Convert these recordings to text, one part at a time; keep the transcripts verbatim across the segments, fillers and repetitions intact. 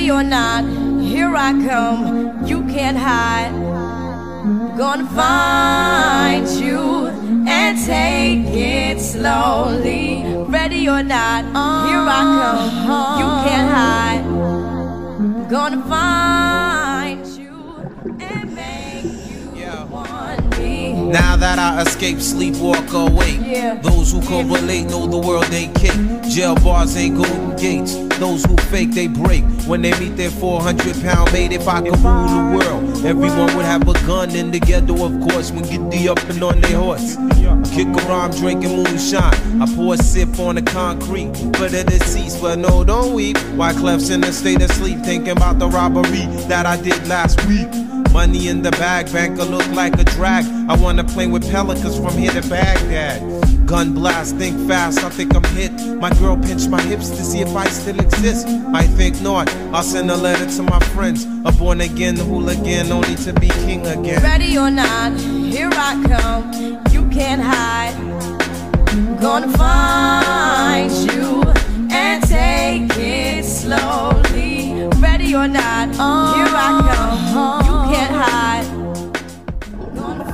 Ready or not, here I come, you can't hide. Gonna find you and take it slowly. Ready or not, here I come, you can't hide. Gonna find you and make you want me. Now that I escape, sleep, walk awake. Yeah. Those who correlate know the world ain't cake. Jail bars ain't golden gates. Those who fake, they break. When they meet their four hundred pound mate, if I could rule the world, everyone would have a gun in the ghetto, of course, when get the up and on their horse. I kick around drinking moonshine. I pour a sip on the concrete for the deceased, but no, don't weep. Wyclef's in a state of sleep, thinking about the robbery that I did last week. Money in the bag, banker look like a drag. I wanna play with pelicans from here to Baghdad. Gun blast, think fast, I think I'm hit. My girl pinched my hips to see if I still exist. I think not, I'll send a letter to my friends. A born again hooligan, only to be king again. Ready or not, here I come, you can't hide. Gonna find you and take it slowly. Ready or not, here I come, you can't hide. Gonna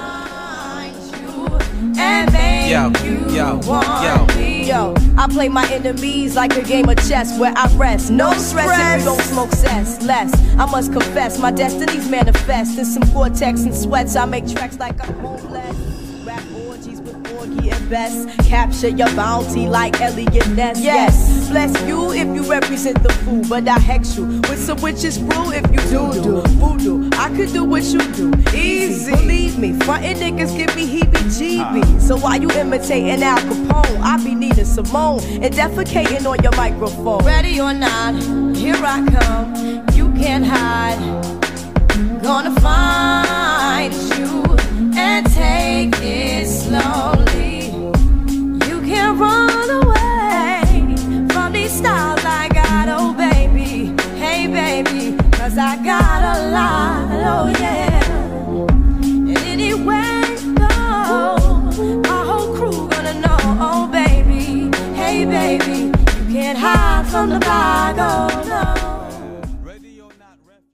find you and make Yo, you yo, want yo. me. Yo, I play my enemies like a game of chess where I rest. No stress if you don't smoke cess. Less, I must confess, my destinies manifest. In some Gore-Tex and sweats, I make tracks like I'm homeless. Rap orgies with Porgy and Bess. Capture your bounty like Elliot Ness. Yes, bless you if you represent the fool, but I hex you with some witches brew if you do do voodoo. I could do what you do, easy. Believe me, frontin' niggas give me heebie-jeebies. So while you imitating Al Capone, I be needing Simone and defecating on your microphone. Ready or not, here I come, you can't hide. Gonna find you and take it slowly.